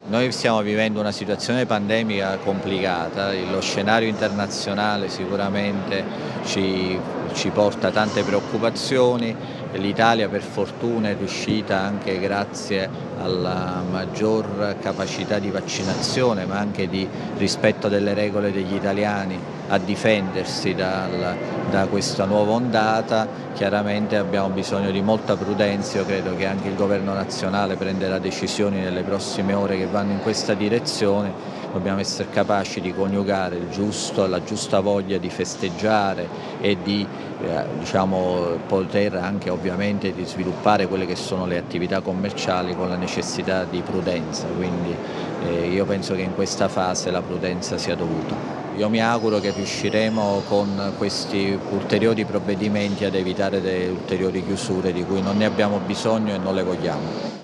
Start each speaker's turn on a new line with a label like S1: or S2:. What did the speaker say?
S1: Noi stiamo vivendo una situazione pandemica complicata, lo scenario internazionale sicuramente ci porta tante preoccupazioni, l'Italia per fortuna è riuscita anche grazie alla maggior capacità di vaccinazione ma anche di rispetto delle regole degli italiani a difendersi da questa nuova ondata. Chiaramente abbiamo bisogno di molta prudenza, io credo che anche il governo nazionale prenderà decisioni nelle prossime ore che vanno in questa direzione, dobbiamo essere capaci di coniugare la giusta voglia di festeggiare e di poter anche ovviamente di sviluppare quelle che sono le attività commerciali con la necessità di prudenza, quindi io penso che in questa fase la prudenza sia dovuta. Io mi auguro che riusciremo con questi ulteriori provvedimenti ad evitare delle ulteriori chiusure di cui non ne abbiamo bisogno e non le vogliamo.